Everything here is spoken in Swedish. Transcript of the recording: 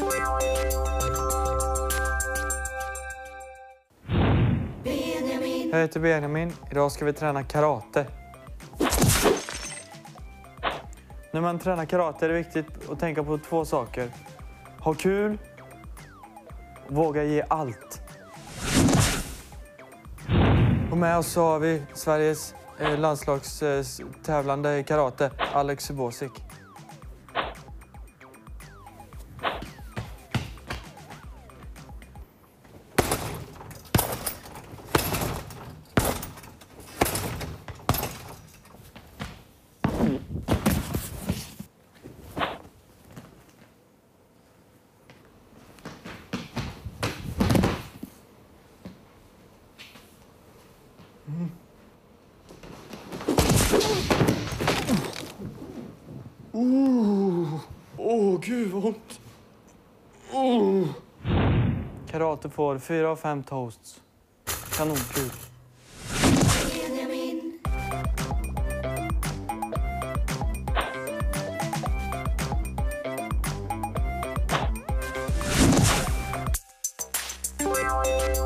Jag heter Benjamin. Idag ska vi träna karate. När man tränar karate är det viktigt att tänka på 2 saker. Ha kul och våga ge allt. Och med oss så har vi Sveriges landslagstävlande i karate, Alex Subosic. Gud vad ont. Karate får 4 av 5 toasts. Kanonkul. Benjamin.